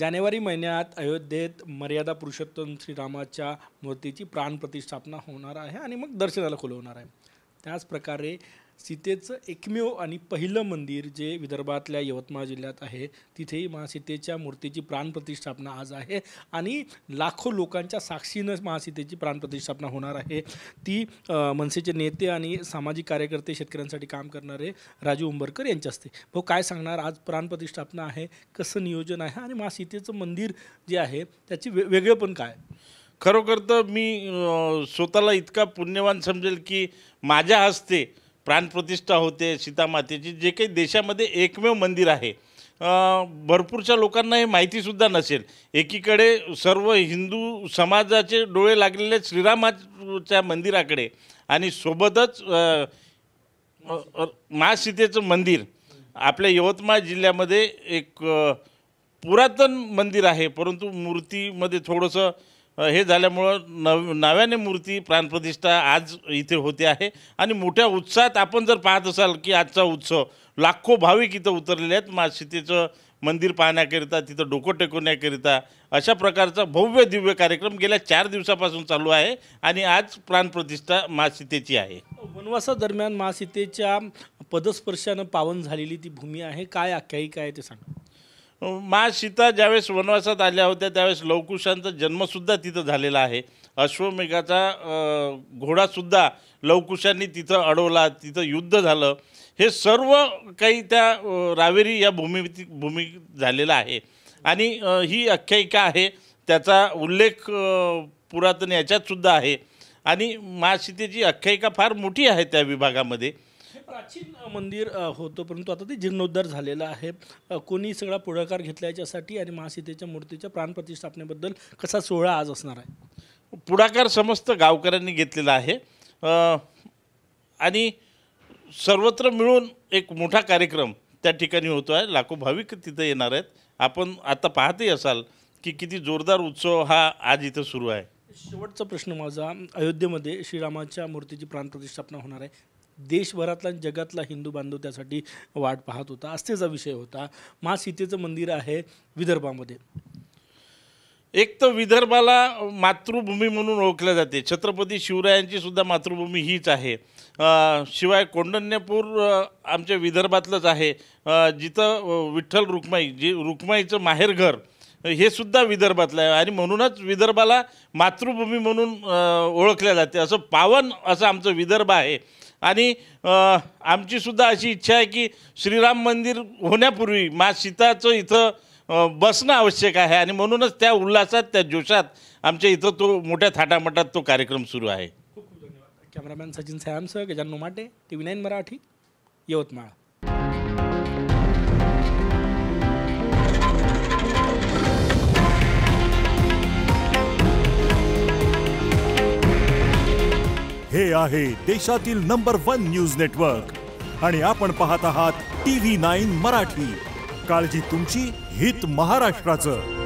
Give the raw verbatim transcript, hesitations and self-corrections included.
जानेवारी महिन्यात अयोध्येत मर्यादा पुरुषोत्तम श्रीरामाच्या मूर्तीची प्राणप्रतिष्ठापना होणार आहे आणि मग दर्शनाला खुलवणार आहे। त्याच प्रकारे सीतेचं एकमेव आणि पहिलं मंदिर जे विदर्भातल्या यवतमाळ जिल्ह्यात आहे तिथेही महासीतेच्या मूर्तीची प्राणप्रतिष्ठापना आज आहे आणि लाखो लोकांच्या साक्षीनं महासीतेची प्राणप्रतिष्ठापना होणार आहे। ती मनसेचे नेते आणि सामाजिक कार्यकर्ते शेतकऱ्यांसाठी काम करणारे राजू उंबरकर यांच्या हस्ते। भाऊ काय सांगणार, आज प्राणप्रतिष्ठापना आहे, कसं नियोजन आहे आणि महासीतेचं मंदिर जे आहे त्याची वे वेगळेपण काय? खरोखर तर मी स्वतःला इतका पुण्यवान समजेल की माझ्या हस्ते प्राणप्रतिष्ठा होते सीतामातेची, जे काही देशामध्ये एकमेव मंदिर आहे। भरपूरशा लोकांना हे माहितीसुद्धा नसेल। एकीकडे सर्व हिंदू समाजाचे डोळे लागलेले श्रीरामाच्या मंदिराकडे आणि सोबतच महासीतेचं मंदिर आपल्या यवतमाळ जिल्ह्यामध्ये एक पुरातन मंदिर आहे, परंतु मूर्तीमध्ये थोडंसं हे झाल्यामुळं नव नव्याने मूर्ती प्राणप्रतिष्ठा आज इथे होते आहे आणि मोठ्या उत्साहात आपण जर पाहत असाल की आजचा उत्सव लाखो भाविक इथं उतरलेले आहेत महासीतेचं मंदिर पाहण्याकरिता, तिथं डोकं टेकवण्याकरिता। अशा प्रकारचा भव्य दिव्य कार्यक्रम गेल्या चार दिवसापासून चालू आहे आणि आज प्राणप्रतिष्ठा महासीतेची आहे। वनवासादरम्यान महासीतेच्या पदस्पर्शानं पावन झालेली ती भूमी आहे, काय आख्यायिका आहे ते सांगा। माँ सीता ज्यावेळेस वनवासात आल्या होत्या त्यावेळेस लवकुशांचा जन्मसुद्धा तिथं झालेला आहे। अश्वमेघाचा घोडासुद्धा लवकुशांनी तिथं अडवला, तिथं युद्ध झालं। हे सर्व काही त्या रावेरी या भूमी भूमी झालेला आहे आणि ही आख्यायिका आहे, त्याचा उल्लेख पुरातन याच्यातसुद्धा आहे आणि महासीतेची आख्यायिका फार मोठी आहे त्या विभागामध्ये। प्राचीन मंदिर होतं परंतु आता ते जीर्णोद्धार झालेलं आहे। कोणी सगळा पुढाकार घेतला याच्यासाठी आणि महासीतेच्या मूर्तीच्या प्राणप्रतिष्ठापनेबद्दल कसा सोहळा आज असणार आहे? पुढाकार समस्त गावकऱ्यांनी घेतलेला आहे आणि सर्वत्र मिळून एक मोठा कार्यक्रम त्या ठिकाणी होतो आहे। लाखो भाविक तिथं येणार आहेत। आपण आता पाहतही असाल की किती जोरदार उत्सव हा आज इथं सुरू आहे। शेवटचा प्रश्न माझा, अयोध्येमध्ये श्रीरामाच्या मूर्तीची प्राणप्रतिष्ठापना होणार आहे। देशभरातला जगातला हिंदू बांधव त्यासाठी वाट पाहत होता, आस्थेचा विषय होता। महासीतेचं मंदिर आहे विदर्भामध्ये। एक तर विदर्भाला मातृभूमी म्हणून ओळखले जाते, छत्रपती शिवरायांची सुद्धा मातृभूमी हीच आहे। शिवाय कौंडण्यपूर आमच्या विदर्भातलंच आहे, जिथं विठ्ठल रुक्माई जी रुक्माईचं माहेरघर हे सुद्धा विदर्भातलं आहे आणि म्हणूनच विदर्भाला मातृभूमी म्हणून ओळखले जाते। असं पावन असं आमचं विदर्भ आहे आणि आमची सुद्धा अशी इच्छा आहे की श्रीराम मंदिर होण्यापूर्वी माँ सीताचं इथं बसणं आवश्यक आहे आणि म्हणूनच त्या उल्हासात त्या जोशात आमच्या इथं तो मोठ्या थाटामाटात तो कार्यक्रम सुरू आहे। खूप खूप धन्यवाद। कॅमेरामॅन सचिन सॅमसह Gajanan Nomate, T V nine Marathi, Yavatmal. हे आहे देशातील नंबर वन न्यूज नेटवर्क आणि आपण पाहत आहात टी व्ही नाईन मराठी। काळजी तुमची, हित महाराष्ट्राचं।